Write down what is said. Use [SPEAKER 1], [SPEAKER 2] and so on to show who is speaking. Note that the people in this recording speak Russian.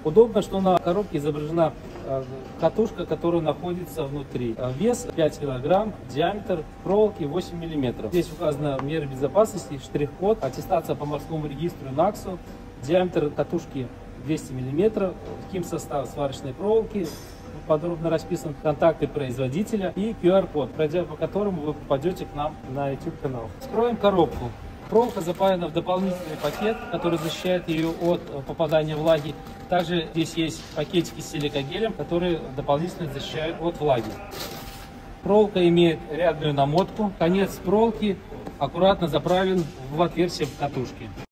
[SPEAKER 1] Удобно, что на коробке изображена катушка, которая находится внутри. Вес 5 кг, диаметр проволоки 8 мм. Здесь указаны меры безопасности, штрих-код, аттестация по морскому регистру НАКСу, диаметр катушки 200 мм, химсостав сварочной проволоки, подробно расписан контакты производителя и QR-код, пройдя по которому вы попадете к нам на YouTube-канал. Вскроем коробку. Проволока запаяна в дополнительный пакет, который защищает ее от попадания влаги. Также здесь есть пакетики с силикагелем, которые дополнительно защищают от влаги. Проволока имеет рядную намотку. Конец проволоки аккуратно заправлен в отверстие в катушке.